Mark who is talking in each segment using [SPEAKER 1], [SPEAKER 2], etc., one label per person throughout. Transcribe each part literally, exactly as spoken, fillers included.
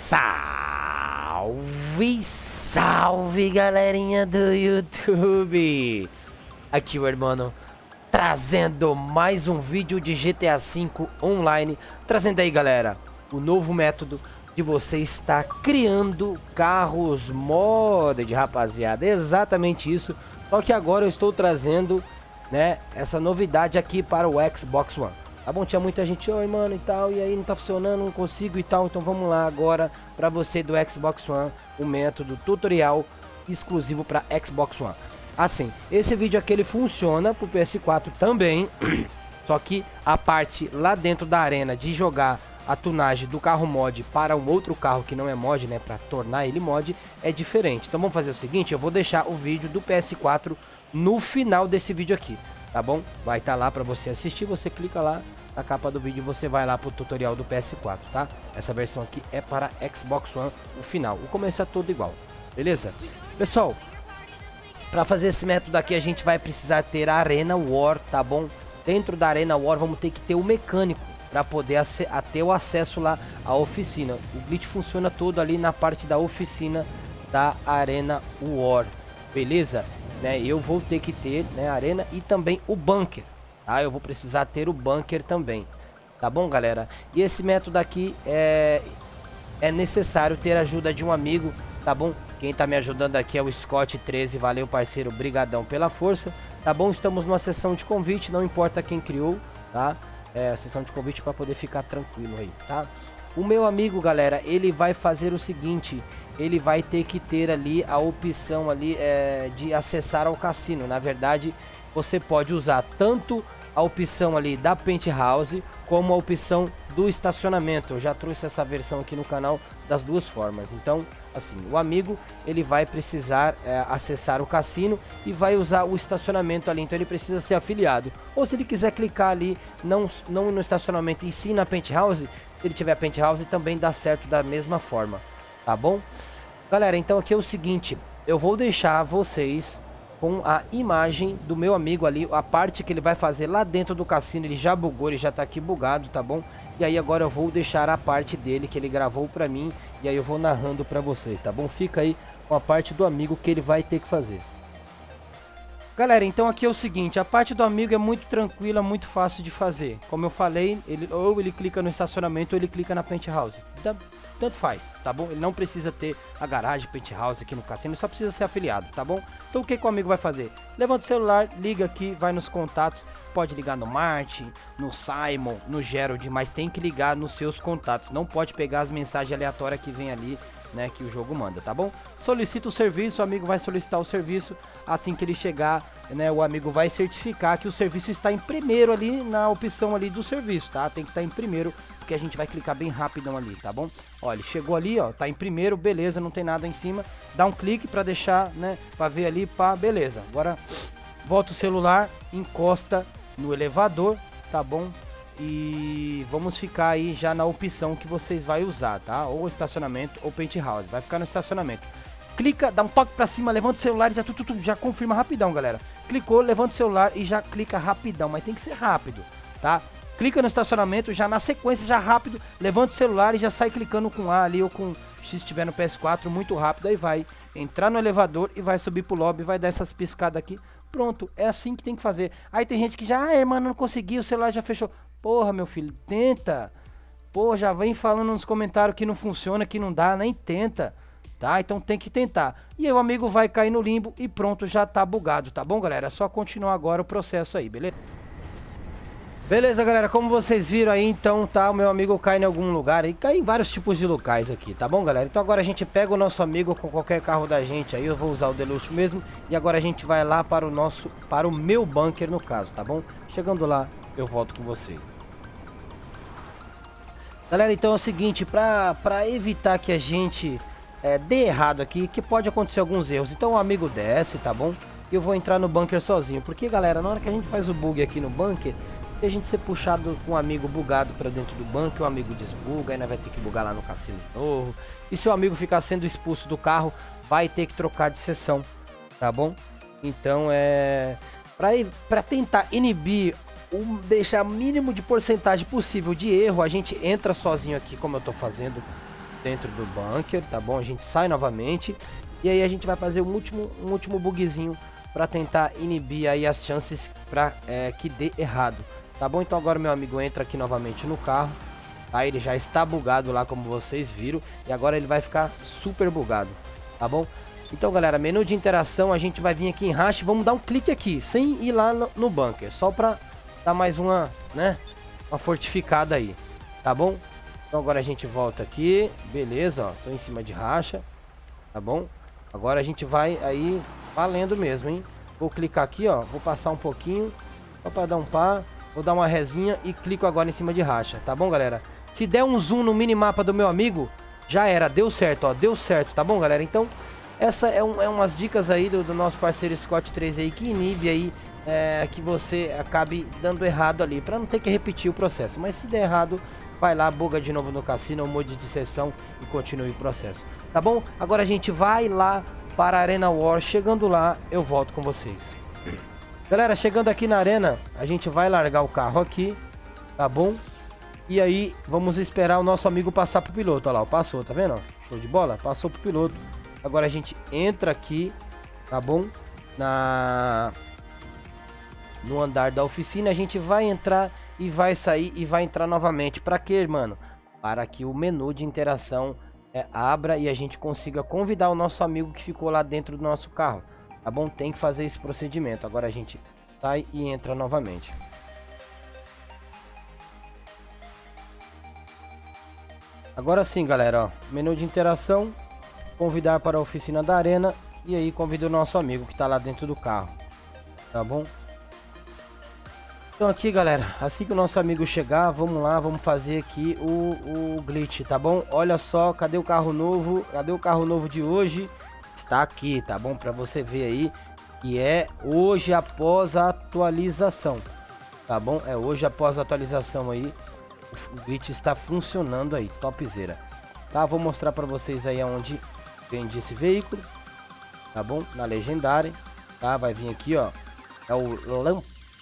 [SPEAKER 1] Salve, salve, galerinha do YouTube! Aqui o Hermano, trazendo mais um vídeo de G T A cinco Online. Trazendo aí, galera, o novo método de você estar criando carros modded, rapaziada. Exatamente isso, só que agora eu estou trazendo, né, essa novidade aqui para o Xbox One. Tá bom? Tinha muita gente, oi mano e tal, e aí não tá funcionando, não consigo e tal. Então vamos lá agora para você do Xbox One, o método tutorial exclusivo para Xbox One. Assim, esse vídeo aqui ele funciona pro P S quatro também, só que a parte lá dentro da arena de jogar a tunagem do carro mod para um outro carro que não é mod, né, para tornar ele mod, é diferente. Então vamos fazer o seguinte, eu vou deixar o vídeo do P S quatro no final desse vídeo aqui, tá bom? Vai estar lá para você assistir, você clica lá na capa do vídeo e você vai lá pro tutorial do P S quatro, tá? Essa versão aqui é para Xbox One, o final. O começo é todo igual, beleza? Pessoal, para fazer esse método aqui a gente vai precisar ter a Arena War, tá bom? Dentro da Arena War vamos ter que ter o mecânico para poder ter o acesso lá à oficina. O glitch funciona todo ali na parte da oficina da Arena War, beleza? Né? Eu vou ter que ter, né, a arena e também o bunker. Ah, eu vou precisar ter o bunker também, tá bom, galera? E esse método aqui é, é necessário ter a ajuda de um amigo, tá bom? Quem tá me ajudando aqui é o Scott treze, valeu parceiro, brigadão pela força, tá bom? Estamos numa sessão de convite, não importa quem criou, tá? É a sessão de convite para poder ficar tranquilo aí, tá? O meu amigo, galera, ele vai fazer o seguinte, ele vai ter que ter ali a opção ali é, de acessar ao cassino. Na verdade, você pode usar tanto a opção ali da Penthouse como a opção do estacionamento. Eu já trouxe essa versão aqui no canal das duas formas. Então, assim, o amigo ele vai precisar é, acessar o cassino e vai usar o estacionamento ali. Então ele precisa ser afiliado. Ou se ele quiser clicar ali, não, não no estacionamento e sim na Penthouse, se ele tiver Penthouse também dá certo da mesma forma, tá bom? Galera, então aqui é o seguinte, eu vou deixar vocês com a imagem do meu amigo ali, a parte que ele vai fazer lá dentro do cassino. Ele já bugou, ele já tá aqui bugado, tá bom? E aí agora eu vou deixar a parte dele que ele gravou pra mim, e aí eu vou narrando pra vocês, tá bom? Fica aí com a parte do amigo que ele vai ter que fazer. Galera, então aqui é o seguinte, a parte do amigo é muito tranquila, muito fácil de fazer. Como eu falei, ele, ou ele clica no estacionamento ou ele clica na Penthouse. Então, tanto faz, tá bom? Ele não precisa ter a garagem Penthouse aqui no cassino, ele só precisa ser afiliado, tá bom? Então o que, que o amigo vai fazer? Levanta o celular, liga aqui, vai nos contatos, pode ligar no Martin, no Simon, no Gerald, mas tem que ligar nos seus contatos, não pode pegar as mensagens aleatórias que vem ali, né, que o jogo manda, tá bom? Solicita o serviço, o amigo vai solicitar o serviço, assim que ele chegar, né, o amigo vai certificar que o serviço está em primeiro ali na opção ali do serviço, tá? Tem que estar em primeiro, porque a gente vai clicar bem rapidão ali, tá bom? Ó, ele chegou ali, ó, tá em primeiro, beleza, não tem nada em cima, dá um clique pra deixar, né, pra ver ali, pá, beleza. Agora, volta o celular, encosta no elevador, tá bom? E vamos ficar aí já na opção que vocês vai usar, tá? Ou estacionamento ou Penthouse, vai ficar no estacionamento. Clica, dá um toque pra cima, levanta o celular e já, tu, tu, tu, já confirma rapidão, galera. Clicou, levanta o celular e já clica rapidão, mas tem que ser rápido, tá? Clica no estacionamento, já na sequência, já rápido, levanta o celular e já sai clicando com A ali ou com X se estiver no P S quatro, muito rápido. Aí vai entrar no elevador e vai subir pro lobby, vai dar essas piscadas aqui. Pronto, é assim que tem que fazer. Aí tem gente que já, ah, irmão, não consegui, o celular já fechou. Porra, meu filho, tenta. Pô, já vem falando nos comentários que não funciona, que não dá, nem tenta. Tá? Então tem que tentar. E aí o amigo vai cair no limbo e pronto, já tá bugado, tá bom, galera? É só continuar agora o processo aí, beleza? Beleza, galera, como vocês viram aí, então, tá, o meu amigo cai em algum lugar aí, cai em vários tipos de locais aqui, tá bom, galera? Então agora a gente pega o nosso amigo com qualquer carro da gente aí, eu vou usar o Deluxe mesmo, e agora a gente vai lá para o nosso, para o meu bunker no caso, tá bom? Chegando lá, eu volto com vocês. Galera, então é o seguinte, pra, pra evitar que a gente é, dê errado aqui, que pode acontecer alguns erros, então o amigo desce, tá bom? E eu vou entrar no bunker sozinho, porque, galera, na hora que a gente faz o bug aqui no bunker, se a gente ser puxado com um amigo bugado pra dentro do bunker, o amigo desbuga, aí nós vai ter que bugar lá no cassino de novo. E se o amigo ficar sendo expulso do carro, vai ter que trocar de sessão, tá bom? Então é... Pra, pra tentar inibir, um, deixar o mínimo de porcentagem possível de erro, a gente entra sozinho aqui, como eu tô fazendo. dentro do bunker, tá bom? A gente sai novamente e aí a gente vai fazer um último, um último bugzinho para tentar inibir aí as chances para é, que dê errado, tá bom? Então agora meu amigo entra aqui novamente no carro, tá? Ele já está bugado lá, como vocês viram, e agora ele vai ficar super bugado, tá bom? Então galera, menu de interação, a gente vai vir aqui em Rush, vamos dar um clique aqui, sem ir lá no, no bunker, só para dar mais uma, né, uma fortificada aí, tá bom? Então agora a gente volta aqui, beleza, ó, tô em cima de racha, tá bom? Agora a gente vai aí valendo mesmo, hein? Vou clicar aqui, ó, vou passar um pouquinho, só para dar um pá, vou dar uma resinha e clico agora em cima de racha, tá bom, galera? Se der um zoom no minimapa do meu amigo, já era, deu certo, ó, deu certo, tá bom, galera? Então, essa é, um, é umas dicas aí do, do nosso parceiro Scott três aí, que inibe aí, é, que você acabe dando errado ali, para não ter que repetir o processo, mas se der errado, vai lá, buga de novo no cassino, mude de sessão e continue o processo, tá bom? Agora a gente vai lá para a Arena War, chegando lá, eu volto com vocês. Galera, chegando aqui na arena, a gente vai largar o carro aqui, tá bom? E aí, vamos esperar o nosso amigo passar pro piloto, olha lá, passou, tá vendo? Show de bola, passou pro piloto. Agora a gente entra aqui, tá bom? Na... No andar da oficina, a gente vai entrar e vai sair e vai entrar novamente. Para quê, mano? Para que o menu de interação é, abra e a gente consiga convidar o nosso amigo que ficou lá dentro do nosso carro, tá bom? Tem que fazer esse procedimento. Agora a gente sai e entra novamente. Agora sim, galera, ó, menu de interação, convidar para a oficina da arena e aí convida o nosso amigo que tá lá dentro do carro, tá bom? Então aqui, galera, assim que o nosso amigo chegar, vamos lá, vamos fazer aqui o, o glitch, tá bom? Olha só, cadê o carro novo? Cadê o carro novo de hoje? Está aqui, tá bom? Para você ver aí que é hoje após a atualização, tá bom? É hoje após a atualização aí, o glitch está funcionando aí, topzera, tá? Vou mostrar para vocês aí aonde vende esse veículo, tá bom? Na legendária, tá? Vai vir aqui, ó, é o Lamp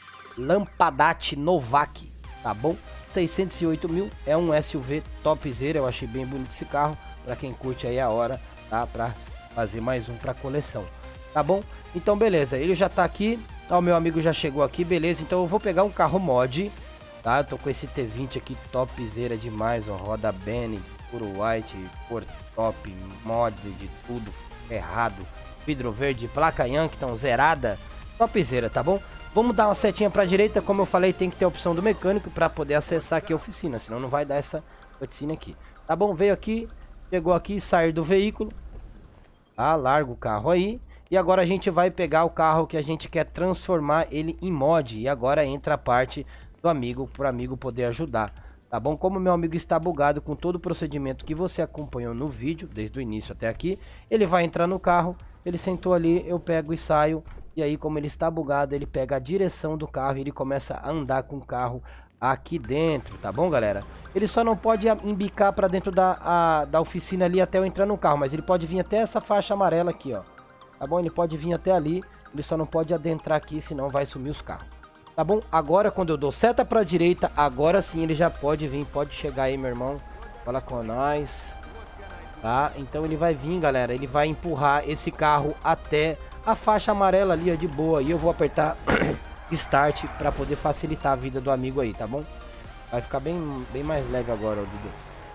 [SPEAKER 1] Lampadati Novak, tá bom? seiscentos e oito mil, é um S U V topzera, eu achei bem bonito esse carro, para quem curte aí a hora, tá? Para fazer mais um para coleção, tá bom? Então beleza, ele já tá aqui, ó, o meu amigo já chegou aqui, beleza? Então eu vou pegar um carro mod, tá? Eu tô com esse T vinte aqui, topzera demais, ó, roda Benny, puro white, cor top, mod de tudo, ferrado, vidro verde, placa Yankton zerada, topzera, tá bom? Vamos dar uma setinha para a direita, como eu falei, tem que ter a opção do mecânico para poder acessar aqui a oficina, senão não vai dar essa oficina aqui. Tá bom? Veio aqui, chegou aqui, sair do veículo, tá? Larga o carro aí. E agora a gente vai pegar o carro que a gente quer transformar ele em mod. E agora entra a parte do amigo, para o amigo poder ajudar, tá bom? Como meu amigo está bugado com todo o procedimento que você acompanhou no vídeo, desde o início até aqui, ele vai entrar no carro, ele sentou ali, eu pego e saio. E aí, como ele está bugado, ele pega a direção do carro e ele começa a andar com o carro aqui dentro, tá bom, galera? Ele só não pode embicar para dentro da, a, da oficina ali até eu entrar no carro, mas ele pode vir até essa faixa amarela aqui, ó. Tá bom? Ele pode vir até ali, ele só não pode adentrar aqui, senão vai sumir os carros. Tá bom? Agora, quando eu dou seta para a direita, agora sim ele já pode vir, pode chegar aí, meu irmão. Fala com nós. Tá? Então ele vai vir, galera, ele vai empurrar esse carro até a faixa amarela ali, ó, de boa. E eu vou apertar Start para poder facilitar a vida do amigo aí, tá bom? Vai ficar bem, bem mais leve agora, ó, Dudu.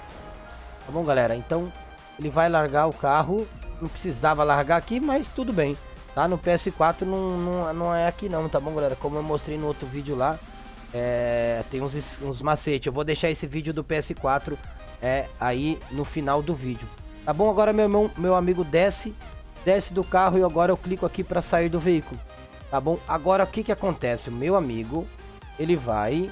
[SPEAKER 1] Tá bom, galera? Então, ele vai largar o carro. Não precisava largar aqui, mas tudo bem. Tá? No P S quatro não, não, não é aqui não, tá bom, galera? Como eu mostrei no outro vídeo lá, é, tem uns, uns macetes. Eu vou deixar esse vídeo do P S quatro é, aí no final do vídeo. Tá bom? Agora meu, irmão, meu amigo desce... Desce do carro e agora eu clico aqui para sair do veículo, tá bom? Agora o que que acontece? O meu amigo, ele vai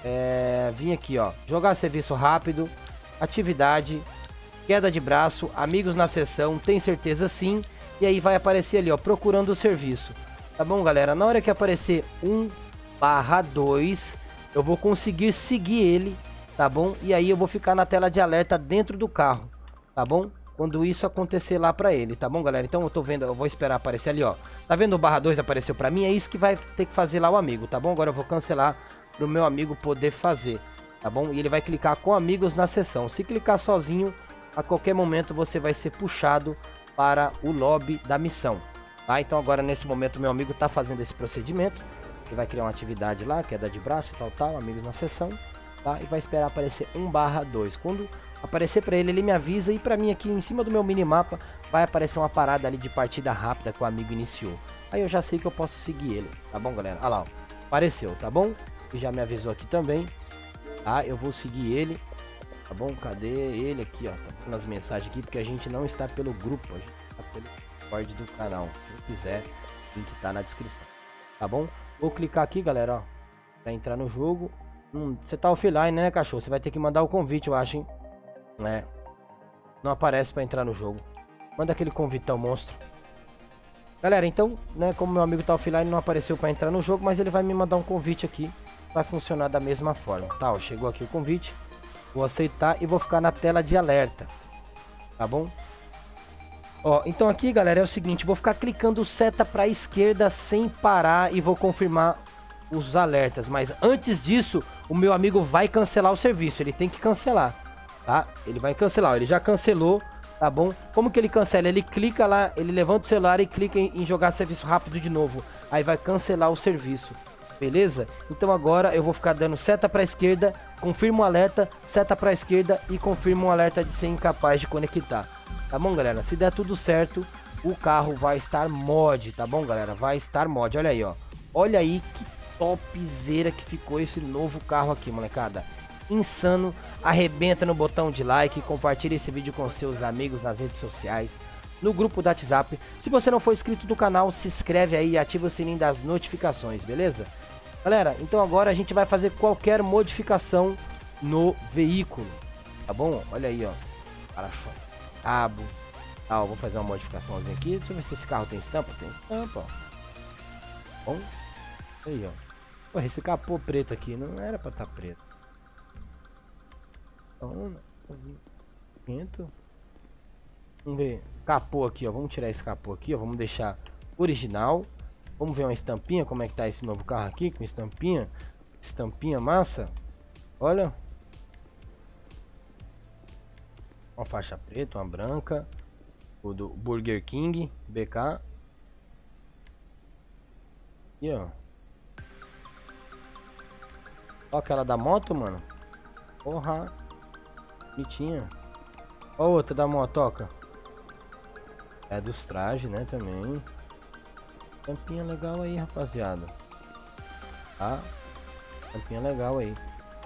[SPEAKER 1] é, vir aqui, ó, jogar serviço rápido, atividade, queda de braço, amigos na sessão, tem certeza sim, e aí vai aparecer ali, ó, procurando o serviço, tá bom, galera? Na hora que aparecer um barra dois, eu vou conseguir seguir ele, tá bom? E aí eu vou ficar na tela de alerta dentro do carro, tá bom? Quando isso acontecer lá pra ele, tá bom, galera? Então eu tô vendo, eu vou esperar aparecer ali, ó. Tá vendo o barra dois apareceu pra mim? É isso que vai ter que fazer lá o amigo, tá bom? Agora eu vou cancelar pro meu amigo poder fazer, tá bom? E ele vai clicar com amigos na sessão. Se clicar sozinho, a qualquer momento você vai ser puxado para o lobby da missão, tá? Então agora nesse momento meu amigo tá fazendo esse procedimento. Ele vai criar uma atividade lá, queda de braço e tal, tal, amigos na sessão, tá? E vai esperar aparecer um barra dois. Quando aparecer para ele, ele me avisa, e para mim aqui em cima do meu minimapa vai aparecer uma parada ali de partida rápida que o amigo iniciou. Aí eu já sei que eu posso seguir ele, tá bom, galera? Olha lá, ó, apareceu, tá bom? E já me avisou aqui também, tá? Eu vou seguir ele, tá bom? Cadê ele aqui, ó? Tá nas mensagens aqui, porque a gente não está pelo grupo, a gente está pelo Discord do canal. Quem quiser, o link tá na descrição, tá bom? Vou clicar aqui, galera, ó, pra entrar no jogo. Hum, você tá offline, né, cachorro? Você vai ter que mandar o convite, eu acho, hein? É. Não aparece pra entrar no jogo. Manda aquele convitão monstro. Galera, então, né, como meu amigo tá offline, não apareceu pra entrar no jogo, mas ele vai me mandar um convite aqui. Vai funcionar da mesma forma. Tá, ó, chegou aqui o convite. Vou aceitar e vou ficar na tela de alerta. Tá bom? Ó, então aqui, galera, é o seguinte, vou ficar clicando seta para a esquerda sem parar e vou confirmar os alertas, mas antes disso, o meu amigo vai cancelar o serviço, ele tem que cancelar, tá? Ele vai cancelar, ó, ele já cancelou, tá bom? Como que ele cancela? Ele clica lá, ele levanta o celular e clica em, em jogar serviço rápido de novo, aí vai cancelar o serviço, beleza? Então agora eu vou ficar dando seta para a esquerda, confirmo o alerta, seta para a esquerda e confirmo o alerta de ser incapaz de conectar. Tá bom, galera? Se der tudo certo, o carro vai estar mod, tá bom, galera? Vai estar mod. Olha aí, ó. Olha aí que topzera que ficou esse novo carro aqui, molecada. Insano. Arrebenta no botão de like, compartilha esse vídeo com seus amigos nas redes sociais, no grupo do WhatsApp. Se você não for inscrito do canal, se inscreve aí e ativa o sininho das notificações, beleza? Galera, então agora a gente vai fazer qualquer modificação no veículo, tá bom? Olha aí, ó. Para-choque. Cabo. Ah, eu vou fazer uma modificaçãozinha aqui. Deixa eu ver se esse carro tem estampa. Tem estampa, ó. Bom. Aí, ó. Porra, esse capô preto aqui não era pra estar tá preto. Então, vento. Vamos ver. Capô aqui, ó. Vamos tirar esse capô aqui, ó. Vamos deixar original. Vamos ver uma estampinha. Como é que tá esse novo carro aqui? Com estampinha. Estampinha massa. Olha. Uma faixa preta, uma branca. O do Burger King, B K. E ó. Ó aquela da moto, mano. Porra. Bonitinha. Ó outra da motoca. É dos trajes, né, também. Tampinha legal aí, rapaziada. Tá? Tampinha legal aí.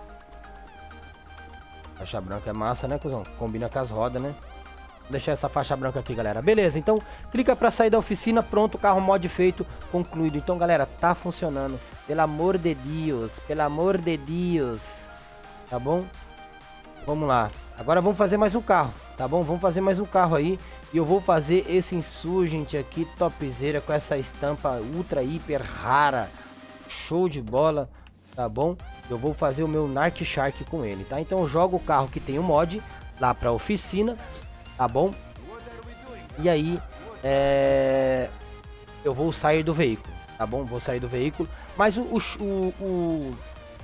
[SPEAKER 1] Faixa branca é massa, né, cuzão? Combina com as rodas, né? Vou deixar essa faixa branca aqui, galera. Beleza, então clica pra sair da oficina. Pronto, carro mod feito, concluído. Então, galera, tá funcionando. Pelo amor de Deus, pelo amor de Deus. Tá bom? Vamos lá. Agora vamos fazer mais um carro, tá bom? Vamos fazer mais um carro aí. E eu vou fazer esse Insurgent aqui, topzera, com essa estampa ultra, hiper rara. Show de bola, tá bom? Eu vou fazer o meu Narc Shark com ele, tá? Então eu jogo o carro que tem o mod lá pra oficina, tá bom? E aí, é... eu vou sair do veículo, tá bom? Vou sair do veículo. Mas o... o, o, o...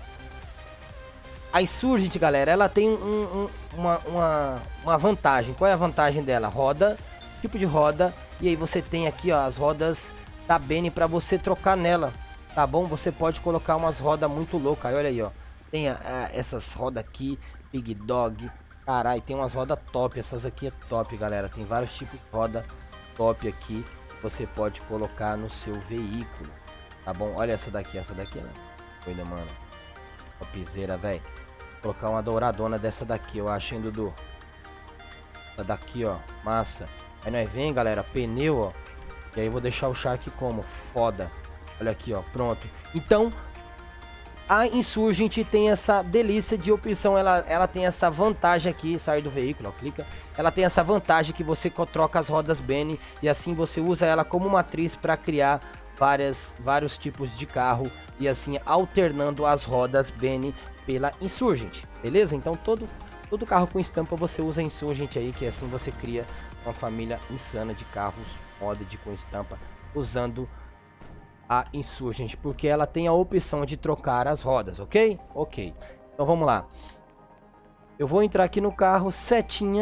[SPEAKER 1] a Insurgent, galera, ela tem um, um, uma, uma, uma vantagem. Qual é a vantagem dela? Roda, tipo de roda. E aí você tem aqui, ó, as rodas da Bene pra você trocar nela. Tá bom? Você pode colocar umas rodas muito loucas. Olha aí, ó. Tem a, a, essas rodas aqui. Big Dog. Caralho, tem umas rodas top. Essas aqui é top, galera. Tem vários tipos de roda top aqui. Você pode colocar no seu veículo. Tá bom? Olha essa daqui. Essa daqui, né? Olha, mano. Topzera, velho. Vou colocar uma douradona dessa daqui, eu acho, hein, Dudu? Essa daqui, ó. Massa. Aí nós vem, galera. Pneu, ó. E aí eu vou deixar o Shark como? Foda. Olha aqui, ó, pronto. Então, a Insurgent tem essa delícia de opção. Ela, ela tem essa vantagem aqui, sair do veículo, ó, clica. Ela tem essa vantagem que você troca as rodas Bene e assim você usa ela como matriz para criar várias, vários tipos de carro. E assim, alternando as rodas Bene pela Insurgent, beleza? Então, todo, todo carro com estampa você usa a Insurgent aí, que assim você cria uma família insana de carros modded com estampa usando a Insurgent, porque ela tem a opção de trocar as rodas, ok? Ok. Então vamos lá. Eu vou entrar aqui no carro, setinha,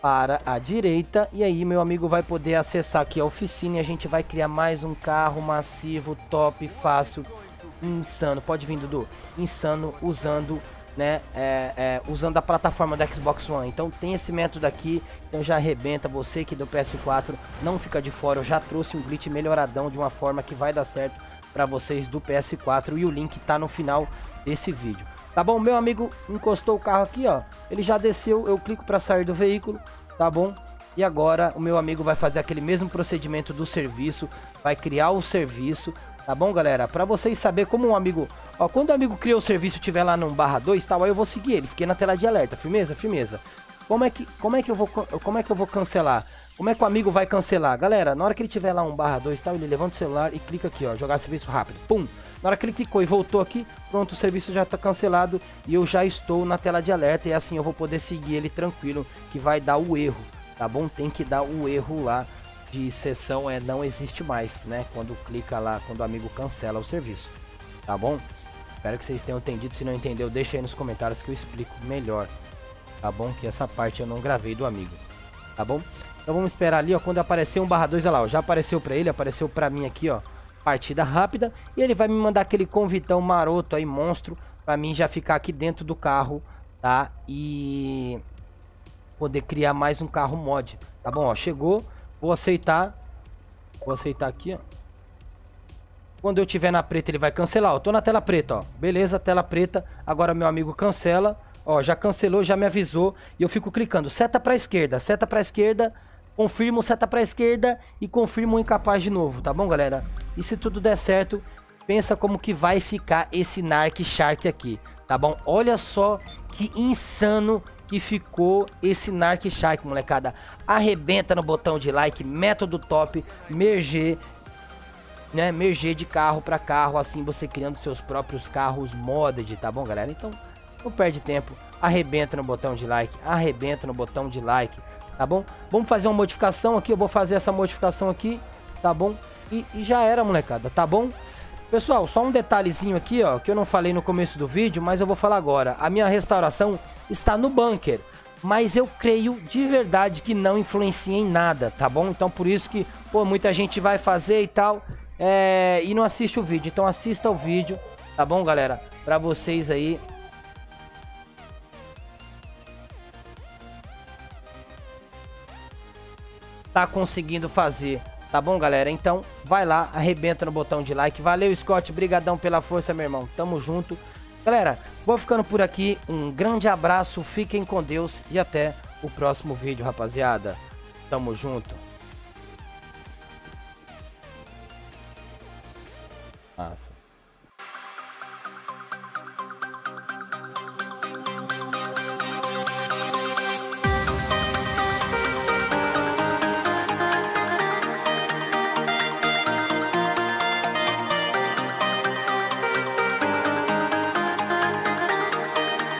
[SPEAKER 1] para a direita. E aí, meu amigo vai poder acessar aqui a oficina e a gente vai criar mais um carro massivo, top, fácil, insano. Pode vir, Dudu. Insano, usando, né, é, é, usando a plataforma da Xbox One. Então tem esse método aqui, então já arrebenta. Você que é do P S quatro, não fica de fora. Eu já trouxe um glitch melhoradão de uma forma que vai dar certo para vocês do P S quatro. E o link tá no final desse vídeo. Tá bom? Meu amigo encostou o carro aqui, ó. Ele já desceu, eu clico para sair do veículo, tá bom? E agora o meu amigo vai fazer aquele mesmo procedimento do serviço, vai criar o serviço, tá bom, galera? Para vocês saberem como um amigo... Ó, quando o amigo criou o serviço e tiver lá no barra dois, tal, aí eu vou seguir ele. Fiquei na tela de alerta, firmeza, firmeza. Como é que, como é que eu vou, como é que eu vou cancelar? Como é que o amigo vai cancelar? Galera, na hora que ele tiver lá um barra dois, tal, ele levanta o celular e clica aqui, ó, jogar serviço rápido. Pum! Na hora que ele clicou e voltou aqui, pronto, o serviço já tá cancelado e eu já estou na tela de alerta e assim eu vou poder seguir ele tranquilo, que vai dar o erro, tá bom? Tem que dar o erro lá de sessão, é não existe mais, né? Quando clica lá, quando o amigo cancela o serviço, tá bom? Espero que vocês tenham entendido. Se não entendeu, deixa aí nos comentários que eu explico melhor, tá bom? Que essa parte eu não gravei do amigo, tá bom? Então vamos esperar ali, ó, quando aparecer um barra dois, olha lá, ó, já apareceu pra ele, apareceu pra mim aqui, ó, partida rápida, e ele vai me mandar aquele convitão maroto aí, monstro, pra mim já ficar aqui dentro do carro, tá? E poder criar mais um carro mod, tá bom? Ó, chegou, vou aceitar, vou aceitar aqui, ó. Quando eu tiver na preta ele vai cancelar, ó, tô na tela preta, ó, beleza, tela preta, agora meu amigo cancela, ó, já cancelou, já me avisou, e eu fico clicando, seta pra esquerda, seta pra esquerda, confirmo, seta pra esquerda e confirmo o incapaz de novo, tá bom, galera? E se tudo der certo, pensa como que vai ficar esse Narc Shark aqui, tá bom? Olha só que insano que ficou esse Narc Shark, molecada. Arrebenta no botão de like, método top, merger, né? Merger de carro pra carro, assim você criando seus próprios carros modded, tá bom, galera? Então, não perde tempo, arrebenta no botão de like, arrebenta no botão de like, tá bom? Vamos fazer uma modificação aqui, eu vou fazer essa modificação aqui, tá bom? E, e já era, molecada, tá bom? Pessoal, só um detalhezinho aqui, ó, que eu não falei no começo do vídeo, mas eu vou falar agora. A minha restauração está no bunker, mas eu creio de verdade que não influencia em nada, tá bom? Então por isso que, pô, muita gente vai fazer e tal, é, e não assiste o vídeo. Então assista o vídeo, tá bom, galera? Pra vocês aí... tá conseguindo fazer, tá bom, galera? Então vai lá, arrebenta no botão de like. Valeu, Scott, brigadão pela força, meu irmão, tamo junto. Galera, vou ficando por aqui, um grande abraço, fiquem com Deus e até o próximo vídeo, rapaziada. Tamo junto. Massa.